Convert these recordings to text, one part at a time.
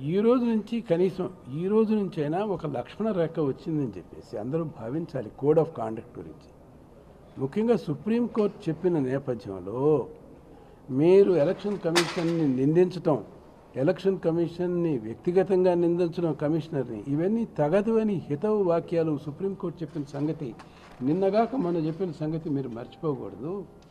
ఈ రోజు నుంచి కనీసం ఈ రోజు నుంచైనా ఒక లక్ష్మణ రేఖ వచ్చిందని చెప్పేసి అందరూ భావించాలి కోడ్ ఆఫ్ కాండక్ట్ గురించి. ముఖ్యంగా సుప్రీంకోర్టు చెప్పిన నేపథ్యంలో మీరు ఎలక్షన్ కమిషన్ని నిందించటం, ఎలక్షన్ కమిషన్ని వ్యక్తిగతంగా నిందించడం, కమిషనర్ని, ఇవన్నీ తగదు అని హితవు వాక్యాలు సుప్రీంకోర్టు చెప్పిన సంగతి, నిన్నగాక మొన్న చెప్పిన సంగతి మీరు మర్చిపోకూడదు.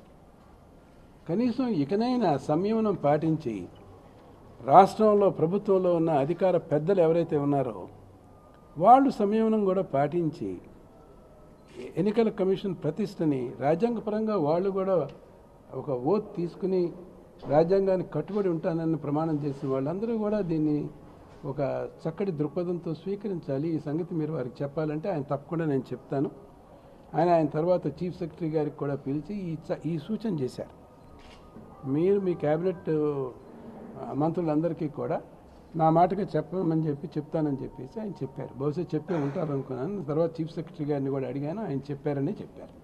కనీసం ఇకనైనా సంయమనం పాటించి రాష్ట్రంలో ప్రభుత్వంలో ఉన్న అధికార పెద్దలు ఎవరైతే ఉన్నారో వాళ్ళు సంయమనం కూడా పాటించి ఎన్నికల కమిషన్ ప్రతిష్టని రాజ్యాంగపరంగా వాళ్ళు కూడా ఒక ఓత్ తీసుకుని రాజ్యాంగానికి కట్టుబడి ఉంటానని ప్రమాణం చేసిన వాళ్ళందరూ కూడా దీన్ని ఒక చక్కటి దృక్పథంతో స్వీకరించాలి. ఈ సంగతి మీరు వారికి చెప్పాలంటే ఆయన తప్పకుండా నేను చెప్తాను. ఆయన తర్వాత చీఫ్ సెక్రటరీ గారికి కూడా పిలిచి ఈ సూచన చేశారు. మీరు మీ క్యాబినెట్ మంత్రులందరికీ కూడా నా మాటగా చెప్పమని చెప్తానని చెప్పేసి ఆయన చెప్పారు. బహుశా చెప్పే ఉంటారు అనుకున్నాను. తర్వాత చీఫ్ సెక్రటరీ గారిని కూడా అడిగాను, ఆయన చెప్పారని చెప్పారు.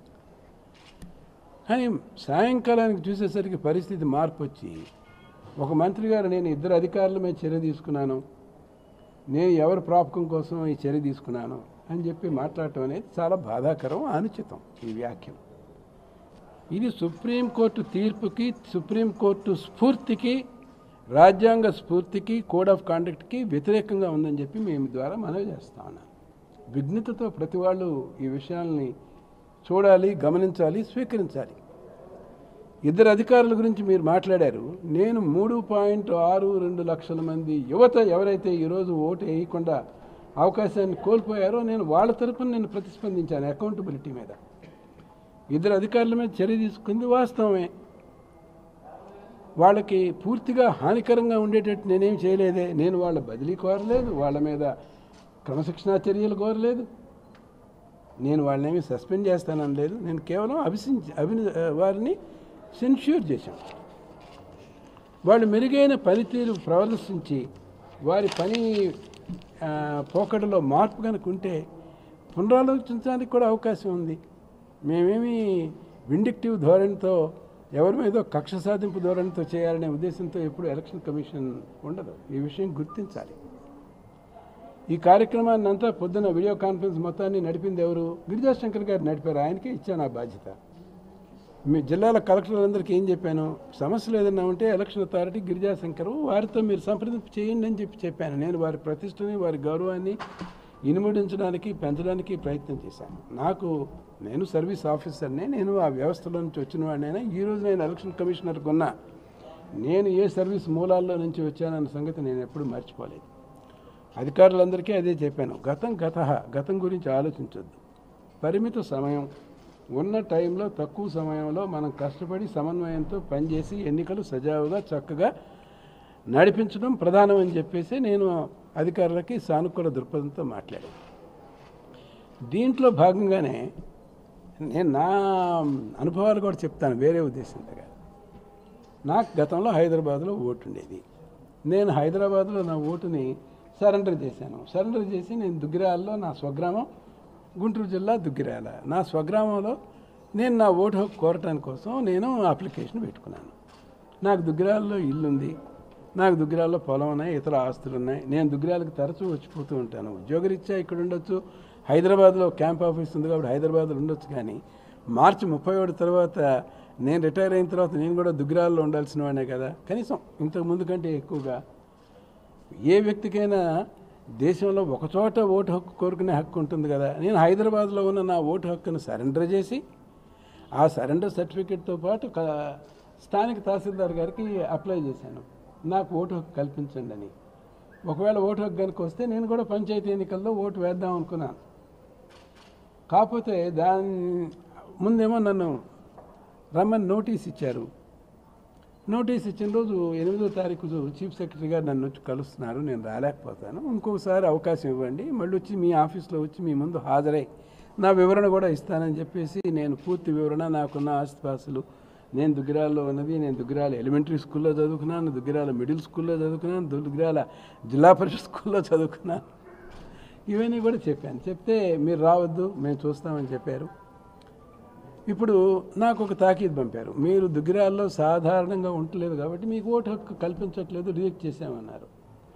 కానీ సాయంకాలానికి చూసేసరికి పరిస్థితి మార్పు వచ్చి ఒక మంత్రి గారు నేను 2 అధికారుల మీద చర్య తీసుకున్నాను, నేను ఎవరి ప్రాపకం కోసం ఈ చర్య తీసుకున్నాను అని చెప్పి మాట్లాడటం అనేది చాలా బాధాకరం, అనుచితం ఈ వ్యాఖ్యం. ఇది సుప్రీంకోర్టు తీర్పుకి, సుప్రీంకోర్టు స్ఫూర్తికి, రాజ్యాంగ స్ఫూర్తికి, కోడ్ ఆఫ్ కాండక్ట్కి వ్యతిరేకంగా ఉందని చెప్పి మేము ద్వారా మనవి చేస్తా ఉన్నాం. విఘ్నతతో ప్రతి వాళ్ళు ఈ విషయాల్ని చూడాలి, గమనించాలి, స్వీకరించాలి. 2 అధికారుల గురించి మీరు మాట్లాడారు. నేను 3.62 లక్షల మంది యువత ఎవరైతే ఈరోజు ఓటు వేయకుండా అవకాశాన్ని కోల్పోయారో నేను వాళ్ళ తరఫున నేను ప్రతిస్పందించాను అకౌంటబిలిటీ మీద. 2 అధికారుల మీద చర్య తీసుకుంది వాస్తవమే. వాళ్ళకి పూర్తిగా హానికరంగా ఉండేటట్టు నేనేం చేయలేదే. నేను వాళ్ళ బదిలీ కోరలేదు, వాళ్ళ మీద క్రమశిక్షణా చర్యలు కోరలేదు, నేను వాళ్ళనేమి సస్పెండ్ చేస్తానని లేదు. నేను కేవలం వారిని సెన్ష్యూర్ చేశాను. వాళ్ళు మెరుగైన పనితీరు ప్రదర్శించి వారి పని పోకడలో మార్పు కనుక ఉంటే పునరాలోచించడానికి కూడా అవకాశం ఉంది. మేమేమి విండిక్టివ్ ధోరణితో ఎవరి మీద కక్ష సాధింపు ధోరణితో చేయాలనే ఉద్దేశంతో ఎప్పుడు ఎలక్షన్ కమిషన్ ఉండదు. ఈ విషయం గుర్తించాలి. ఈ కార్యక్రమాన్ని అంతా పొద్దున వీడియో కాన్ఫరెన్స్ మొత్తాన్ని నడిపింది ఎవరు? గిరిజాశంకర్ గారు నడిపారు. ఆయనకే ఇచ్చాను ఆ బాధ్యత. మీ జిల్లాల కలెక్టర్లందరికీ ఏం చెప్పాను, సమస్యలు ఏదన్నా ఉంటే ఎలక్షన్ అథారిటీ గిరిజాశంకర్ వారితో మీరు సంప్రదింపు చేయండి అని చెప్పాను. నేను వారి ప్రతిష్టని, వారి గౌరవాన్ని ఇనుమడించడానికి, పెంచడానికి ప్రయత్నం చేశాను. నేను సర్వీస్ ఆఫీసర్నే, నేను ఆ వ్యవస్థలో నుంచి వచ్చిన వాడినైనా ఈరోజు నేను ఎలక్షన్ కమిషనర్కి ఉన్నా, నేను ఏ సర్వీస్ మూలాల్లో నుంచి వచ్చానన్న సంగతి నేను ఎప్పుడు మర్చిపోలేదు. అధికారులందరికీ అదే చెప్పాను. గతం గురించి ఆలోచించొద్దు. పరిమిత సమయం ఉన్న టైంలో, తక్కువ సమయంలో మనం కష్టపడి సమన్వయంతో పనిచేసి ఎన్నికలు సజావుగా చక్కగా నడిపించడం ప్రధానం అని చెప్పేసి నేను అధికారులకి సానుకూల దృక్పథంతో మాట్లాడాను. దీంట్లో భాగంగానే నేను నా అనుభవాలు కూడా చెప్తాను, వేరే ఉద్దేశంతో కాదు. నాకు గతంలో హైదరాబాద్లో ఓటు ఉండేది. నేను హైదరాబాద్లో నా ఓటుని సరెండర్ చేశాను. సరెండర్ చేసి నేను దుగ్గిరాలలో, నా స్వగ్రామం గుంటూరు జిల్లా దుగ్గిరాల, నా స్వగ్రామంలో నేను నా ఓటు హక్కు కోరటానికి కోసం నేను అప్లికేషన్ పెట్టుకున్నాను. నాకు దుగ్గిరాలలో ఇల్లుంది, నాకు దుగ్గిరాలలో పొలం ఉన్నాయి, ఇతర ఆస్తులు ఉన్నాయి. నేను దుగ్గిరాలకు తరచూ వచ్చిపోతూ ఉంటాను. ఉద్యోగరీత్యా ఇక్కడ ఉండొచ్చు, హైదరాబాద్లో క్యాంప్ ఆఫీస్ ఉంది కాబట్టి హైదరాబాద్లో ఉండొచ్చు. కానీ మార్చి 31 తర్వాత నేను రిటైర్ అయిన తర్వాత నేను కూడా దుగ్గిరాలలో ఉండాల్సిన వాడినే కదా. కనీసం ఇంతకు ముందు కంటే ఎక్కువగా ఏ వ్యక్తికైనా దేశంలో ఒకచోట ఓటు హక్కు కోరుకునే హక్కు ఉంటుంది కదా. నేను హైదరాబాద్లో ఉన్న నా ఓటు హక్కును సరెండర్ చేసి ఆ సరెండర్ సర్టిఫికేట్తో పాటు స్థానిక తహసీల్దార్ గారికి అప్లై చేశాను, నాకు ఓటు హక్కు కల్పించండి అని. ఒకవేళ ఓటు హక్కు కనుక వస్తే నేను కూడా పంచాయతీ ఎన్నికల్లో ఓటు వేద్దాం అనుకున్నాను. కాకపోతే దాని ముందేమో నన్ను రమ్మని నోటీస్ ఇచ్చారు. నోటీస్ ఇచ్చిన రోజు 8వ తారీఖు చీఫ్ సెక్రటరీ గారు నన్ను వచ్చి కలుస్తున్నారు, నేను రాలేకపోతాను, ఇంకొకసారి అవకాశం ఇవ్వండి, మళ్ళీ వచ్చి మీ ఆఫీస్లో వచ్చి మీ ముందు హాజరై నా వివరణ కూడా ఇస్తానని చెప్పేసి నేను పూర్తి వివరణ, నాకున్న ఆస్తిపాస్తులు, నేను దుగ్గిరాలలో ఉన్నది, నేను దుగ్గిరాల ఎలిమెంటరీ స్కూల్లో చదువుకున్నాను, దుగ్గిరాల మిడిల్ స్కూల్లో చదువుకున్నాను, దుగ్గిరాల జిల్లా పరిషత్ స్కూల్లో చదువుకున్నాను, ఇవన్నీ కూడా చెప్పాను. చెప్తే మీరు రావద్దు, మేము చూస్తామని చెప్పారు. ఇప్పుడు నాకు ఒక తాకీదు పంపారు, మీరు దుగ్గిరాల్లో సాధారణంగా ఉండలేదు కాబట్టి మీకు ఓటు హక్కు కల్పించట్లేదు, రిజెక్ట్ చేశామన్నారు.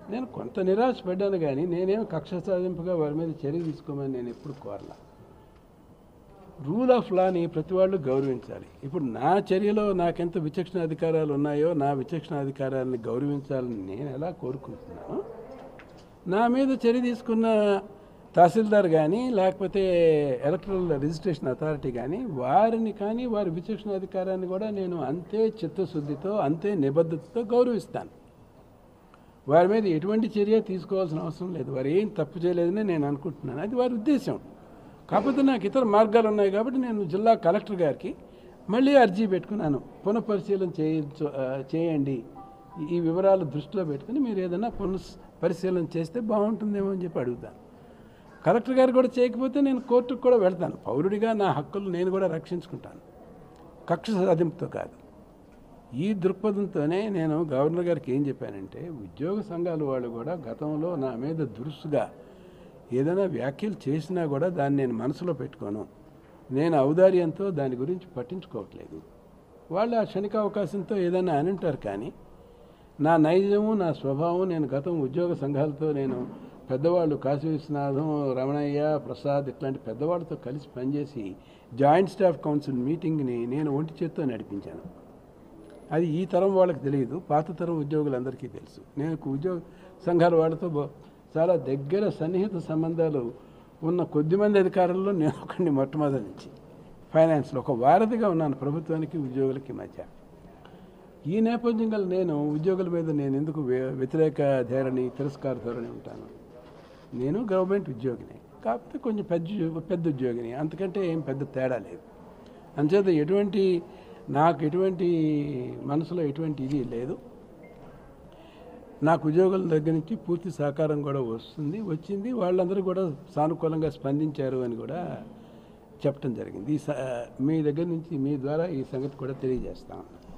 నేను కొంత నిరాశపడ్డాను, కానీ నేనేం కక్ష సాధింపుగా వారి మీద చర్య తీసుకోమని నేను ఎప్పుడు కోరలా. రూల్ ఆఫ్ లాని ప్రతి వాళ్ళు గౌరవించాలి. ఇప్పుడు నా చర్యలో నాకెంత విచక్షణ అధికారాలు ఉన్నాయో నా విచక్షణ అధికారాలని గౌరవించాలని నేను ఎలా కోరుకుంటున్నాను, నా మీద చర్య తీసుకున్న తహసీల్దార్ కానీ లేకపోతే ఎలక్ట్రల్ రిజిస్ట్రేషన్ అథారిటీ కానీ వారిని కానీ వారి విచక్షణ అధికారాన్ని కూడా నేను అంతే చిత్తశుద్ధితో అంతే నిబద్ధతతో గౌరవిస్తాను. వారి మీద ఎటువంటి చర్య తీసుకోవాల్సిన అవసరం లేదు. వారు ఏం తప్పు చేయలేదని నేను అనుకుంటున్నాను, అది వారి ఉద్దేశం. కాకపోతే నాకు ఇతర మార్గాలు ఉన్నాయి కాబట్టి నేను జిల్లా కలెక్టర్ గారికి మళ్ళీ అర్జీ పెట్టుకున్నాను, పునఃపరిశీలన చేయండి, ఈ వివరాలు దృష్టిలో పెట్టుకుని మీరు ఏదైనా పునఃపరిశీలన చేస్తే బాగుంటుందేమో అని చెప్పి అడుగుతాను. కలెక్టర్ గారు కూడా చేయకపోతే నేను కోర్టుకు కూడా వెళ్తాను. పౌరుడిగా నా హక్కులు నేను కూడా రక్షించుకుంటాను, కక్ష సాధింపుతో కాదు. ఈ దృక్పథంతోనే నేను గవర్నర్ గారికి ఏం చెప్పానంటే, ఉద్యోగ సంఘాల వాళ్ళు కూడా గతంలో నా మీద దురుసుగా ఏదైనా వ్యాఖ్యలు చేసినా కూడా దాన్ని నేను మనసులో పెట్టుకోను, నేను ఔదార్యంతో దాని గురించి పట్టించుకోవట్లేదు. వాళ్ళు ఆ క్షణిక అవకాశంతో ఏదైనా అని ఉంటారు, కానీ నా నైజము నా స్వభావం, నేను గతం ఉద్యోగ సంఘాలతో నేను పెద్దవాళ్ళు కాశీ విశ్వనాథం, రమణయ్య, ప్రసాద్ ఇట్లాంటి పెద్దవాళ్ళతో కలిసి పనిచేసి జాయింట్ స్టాఫ్ కౌన్సిల్ మీటింగ్ని నేను ఒంటి చేత్తో నడిపించాను. అది ఈ తరం వాళ్ళకి తెలియదు, పాత తరం ఉద్యోగులందరికీ తెలుసు. నేను ఉద్యోగ సంఘాల వాళ్ళతో చాలా దగ్గర సన్నిహిత సంబంధాలు ఉన్న కొద్దిమంది అధికారుల్లో నేను ఒకరిని మొట్టమొదటి నుంచి ఫైనాన్స్లో ఒక వారధిగా ఉన్నాను ప్రభుత్వానికి ఉద్యోగులకి మధ్య. ఈ నేపథ్యం గల నేను ఉద్యోగుల మీద నేను ఎందుకు వ్యతిరేక ధోరణి, తిరస్కార ధోరణి ఉంటాను? నేను గవర్నమెంట్ ఉద్యోగిని, కాకపోతే కొంచెం పెద్ద ఉద్యోగిని, అంతకంటే ఏం పెద్ద తేడా లేదు. అంచేత నాకు ఎటువంటి మనసులో ఎటువంటి ఇది లేదు. నాకు ఉద్యోగుల దగ్గర నుంచి పూర్తి సహకారం కూడా వచ్చింది. వాళ్ళందరూ కూడా సానుకూలంగా స్పందించారు అని కూడా చెప్పడం జరిగింది. మీ దగ్గర నుంచి మీ ద్వారా ఈ సంగతి కూడా తెలియజేస్తాను.